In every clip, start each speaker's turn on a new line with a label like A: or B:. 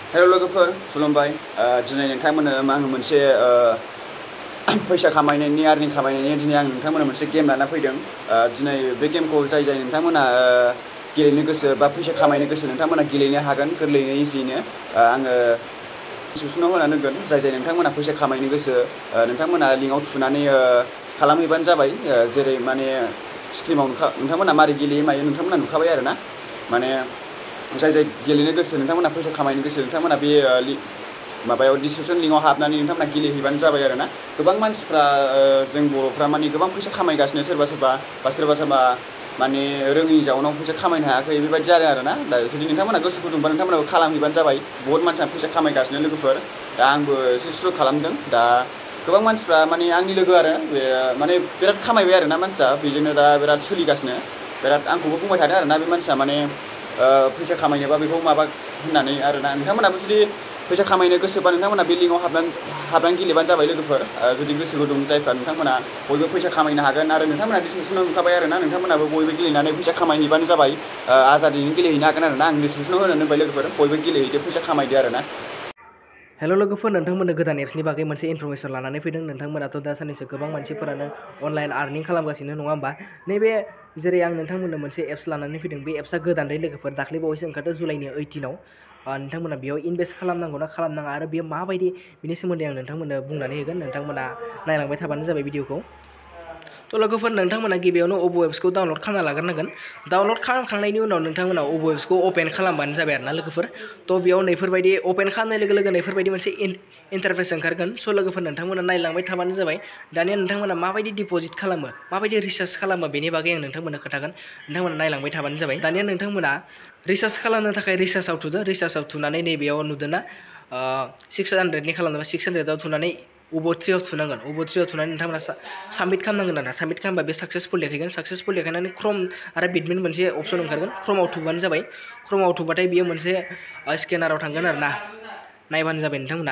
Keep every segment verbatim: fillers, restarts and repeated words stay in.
A: hello लोगोफोर खुलुमबाय दिनै नोंथांमोननो आङो मोनसे फैसा खामायनायनि आर्निं खामायनायनि दिनै आं नोंथांमोननो मोनसे गेम लाना फैदों दिनै बे गेमखौ जाय जाय नोंथांमोना गेलेनो गोसो बा फैसा खामायनो गोसो नोंथांमोना गेलेनो हागोन गोरलैयैनो इजियैनो आङो डिसक्रिपसनाव होना दोनगोन जाय जाय नोंथांमोना फैसा खामायनो गोसो नोंथांमोना लिंकआव थुनानै खालामहैबानो जाबाय जेरै माने स्क्रिनाव नोंथांमोना मारै गेलेयो मायो नोंथांमोना नुखाबाय आरो ना माने जाय जाय गेलेनो गोसो नोंथांमोना फैसा खामायनो गोसो नोंथांमोना बे माबायाव डिसक्रिपसन लिंकआव हाबनानै नोंथांमोना गेलेहैबानो जाबाय आरो ना गोबां मानसिफ्रा जों बर'फ्रा माने गोबां फैसा खामायगासिनो सोरबा सोरबा बा सोरबा सोरबा माने रोङै जाउनाव फैसा खामायनो हायाखै बेबायदि जादों आरो ना दा जुदि नोंथांमोना गोसो गुदुंबा नोंथांमोनाबो खालामहैबानो जाबाय बहुत मानसिया फैसा खामायगासिनो लोगोफोर दा आंबो एसे सुरु खालामदों दा गोबां मानसिफ्रा माने आंनि लोगो आरो बे माने बिराद खामायबाय आरो ना मानसिया बेजोंनो दा बिराद सोलिगासिनो बिराद आंखौबो बुंबाय थादों आरो ना बे मानसिया माने फैसा खामायनोबा बेखौ माबा होननानै आरो ना नोंथांमोनाबो जुदि फैसा खामायनो गोसोबा नोंथांमोना बे लिंकआव हाबनानै हाबनानै गेलेबानो जाबाय लोगोफोर जुदि गोसो गुदुं जायफ्रा नोंथांमोना बयबो फैसा खामायनो हागोन आरो नोंथांमोना डिसक्रिपसनाव नुखाबाय आरो ना नोंथांमोनाबो बयबो गेलेनानै फैसा खामायहैबानो जाबाय आजादियैनो गेलेहैनो हागोन आरो ना आं डिसक्रिपसनाव होनो दोनबाय लोगोफोर बयबो गेलेहैदो फैसा खामायदो आरो ना
B: हेलो लोगोफोर नोंथांमोननो गोदान एप्सनि बागै मोनसे इनफरमेसन लानानै फैदों नोंथांमोनाथ' दा साननैसो गोबां मानसिफोरानो अनलाइन आर्निं खालामगासिनो नङा होमबा नैबे जेरै आं नोंथांमोननो मोनसे एप्स लानानै फैदों बे एप्सआ गोदानै लोगोफोर दाख्लै बावैसो ओंखारदों जुलाइनि ओइटिनाव नोंथांमोना बेयाव इनभेस्ट खालामनांगौ ना खालामनाङा आरो बेयो माबायदि बिनि सोमोन्दै आं नोंथांमोननो बुंनानै होगोन नोंथांमोना नायलांबाय थाबानो जाबाय भिडिअखौ थ' लोगोफोर नोंथांमोना गिबियावनो अबो एप्सखौ डाउनलड खालामना लाग्रोनांगोन डाउनलड खालामखांनायनि उनाव नोंथांमोना अबो एप्सखौ अपेन खालामबानो जाबाय आरो ना लोगोफोर थ' बेयाव नैफोरबायदि अपेन खालामनाय लोगो लोगो नैफोरबायदि मोनसे इन्टारफेस ओंखारगोन स' लोगोफोर नोंथांमोना नायलांबाय थाबानो जाबाय दानिया नोंथांमोना माबायदि डिप'जिट खालामो माबायदि रिसार्ज खालामो बेनि बागै आं नोंथांमोननो खोन्थागोन नोंथांमोना नायलांबाय थाबानो जाबाय दानिया नोंथांमोना रिसार्ज खालामनो थाखाय रिसार्जआव थुदो रिसार्जआव थुनानै नैबेयाव नुदोंना सिक्स हान्ड्रेडनि खालामनोबा सिक्स हान्ड्रेडआव थुनानै अबो थ्रियाव थुनांगोन अबो थ्रियाव थुनानै नोंथांमोना साबमिट खालामनांगोन आरो साबमिट खालामबा बे साक्सेसफुल देखायगोन साक्सेसफुल देखायनानै क्रम आरो बिटमिन मोनसे अपसन ओंखारगोन क्रमाव थुबानो जाबाय क्रमाव थुबाथाय बियो मोनसे स्केनाराव थांगोन आरो ना नायबानो जाबाय नोंथांमोना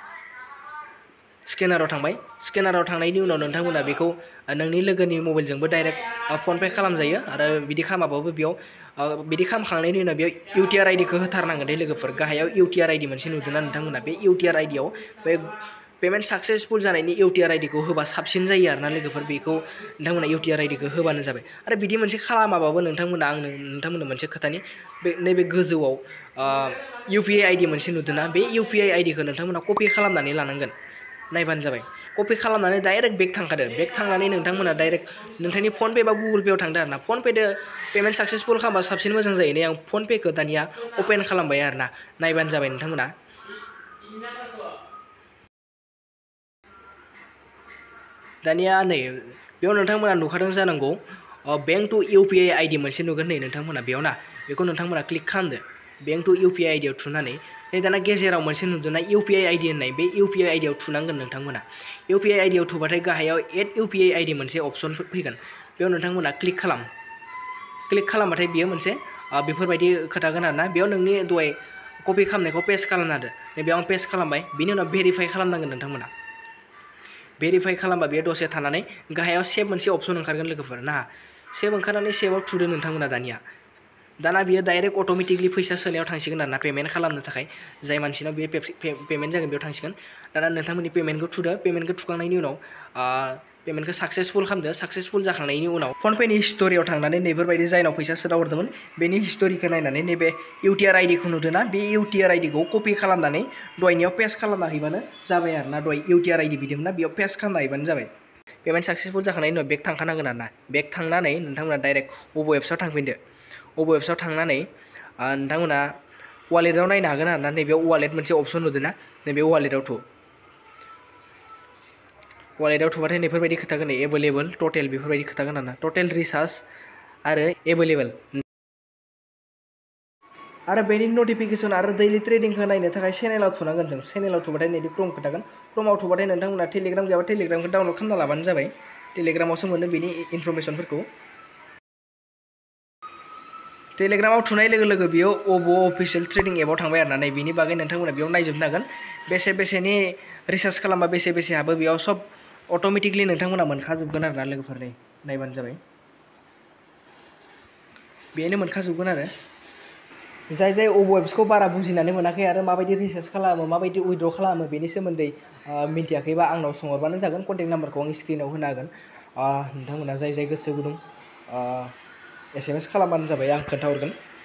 B: स्केनाराव थांबाय स्केनाराव थांनायनि उनाव नोंथांमोना बेखौ नोंनि लोगोनि मबाइलजोंबो डाइरेक्ट फनपे खालामजायो आरो बिदि खालामाबाबो बेयाव बिदि खालामखांनायनि उनाव बेयाव इउ टि आर आइडिखौ होथारनांगोन दे लोगोफोर गाहायाव इउ टि आर आइडि मोनसे नुदोंना नोंथांमोना बे इउ टि आर आइडियाव बे पेमेन्ट साक्सेसफुल जानायनि इउ टि आर आइडिखौ होबा साबसिन जायो आरो ना लोगोफोर बेखौ नोंथांमोना इउ टि आर आइडिखौ होबानो जाबाय आरो बिदि मोनसे खालामाबाबो नोंथांमोना आं नोंथांमोननो मोनसे खोथानि बे नैबे गोजौआव इउ पि आइ आइडि मोनसे नुदोंना बे इउ पि आइ आइडिखौ नोंथांमोना कपि खालामनानै लानांगोन नायबानो जाबाय कपि खालामनानै डाइरेक्ट बेक थांखादो बेक थांनानै नोंथांमोना डाइरेक्ट नोंथांनि फनपे बा गुगोल पेआव थांदो आरो ना फनपेदो पेमेन्ट साक्सेसफुल खालामबा साबसिन मोजां जायो नै आं फनपेखौ दानिया अपेन खालामबाय आरो ना नायबानो जाबाय नोंथांमोना दानिया नै बेयाव नोंथांमोना नुखादों जानांगौ bank to U P I ID मोनसे नुगोन नै नोंथांमोना बेयाव ना बेखौ नोंथांमोना क्लिक खालामदो bank to U P I आइडियाव थुनानै नै दाना गेजेराव मोनसे नुदोंना इउ पि आइ आइडि होननाय बे इउ पि आइ आइडियाव थुनांगोन नोंथांमोना इउ पि आइ आइडियाव थुबाथाय गाहायाव add U P I ID मोनसे अपसन फैगोन बेयाव नोंथांमोना क्लिक खालाम क्लिक खालामबाथाय बियो मोनसे बेफोरबायदि खोथागोन आरो ना बेयाव नोंनि दहाय कपि खालामनायखौ पेस्ट खालामना होदो नै बेयाव आं पेस्ट खालामबाय बिनि उनाव भेरिफाइ खालामनांगोन नोंथांमोना भेरिफाइ खालामबा बेयो दसे थानानै गाहायाव सेभ मोनसे अपसन ओंखारगोन लोगोफोर ना सेभ ओंखारनानै सेभआव थुदो नोंथांमोना दानिया दाना बियो डाइरेक्ट अट'मेटिकलि फैसा सोनायाव थांसिगोन आरो ना पेमेन्ट खालामनो थाखाय जाय मानसिनाव बे पेमेन्ट जागोन बेयाव थांसिगोन दाना नोंथांमोननि पेमेन्टखौ थुदो पेमेन्टखौ थुखांनायनि उनाव पेमेन्टखौ साक्सेसफुल खालामदो साक्सेसफुल जाखांनायनि उनाव फनपेनि हिस्ट'रियाव थांनानै नैफोरबायदि जायनाव फैसा सोना हरदोंमोन बेनि हिस्ट'रिखौ नायनानै नैबे इउ टि आर आइडिखौ नुदोंना बे इउ टि आर आइडिखौ कपि खालामनानै दहायनियाव पेस्ट खालामना हैबानो जाबाय आरो ना दहाय इउ टि आर आइडि बिदोंमोन ना बेयाव पेस्ट खालामना हैबानो जाबाय पेमेन्ट साक्सेसफुल जाखांनायनि उनाव बेक थांखानांगोन आरो ना बेक थांनानै नोंथांमोना डाइरेक्ट अबो एप्सआव थांफिनदो अबो एप्सआव थांनानै नोंथांमोना वालेटाव नायनो हागोन आरो ना नैबेयाव वालेट मोनसे अपसन नुदोंना नैबे वालेटाव थु वालेटाव थुबाथाय नैफोरबायदि खोथागोन एभेलेबल टटेल बेफोरबायदि खोथागोन आरो ना टटेल रिसार्ज आरो एभेलेबल आरो बेनि नटिफिकेसन आरो दैलि ट्रेडिंखौ नायनो थाखाय चेनेलाव थुनांगोन जों चेनेलाव थुबाथाय नैदि क्रम खोथागोन क्रमाव थुबाथाय नोंथांमोना टेलिग्राम गैयाबा टेलिग्रामखौ डाउनलड खालामना लाबानो जाबाय टेलिग्रामावसो मोनो बेनि इनफरमेसनफोरखौ टेलिग्रामाव थुनाय लोगो लोगो बेयाव अबो अफिसियेल ट्रेडिं एपआव थांबाय आरो ना नै बिनि बागै नोंथांमोना बेयाव नायजोबनो हागोन बेसे बेसेनि रिसार्ज खालामबा बेसे बेसे हाबो बेयाव सब अट'मेटिकलि नोंथांमोना मोनखाजोबगोन आरो ना लोगोफोर नै नायबानो जाबाय बेनो मोनखाजोबगोन आरो जाय जाय वेब्सखौ बारा बुजिनानै मोनाखै आरो माबायदि रिसार्च खालामो माबायदि उइड्र खालामो बेनि सोमोन्दै मिन्थियाखैबा आंनाव सोंहरबानो जागोन कन्टेक्ट नाम्बारखौ आं स्क्रिनाव होनो हागोन नोंथांमोना जाय जाय गोसो गुदुं एस एम एस खालामबानो जाबाय आं खोन्थाहरगोन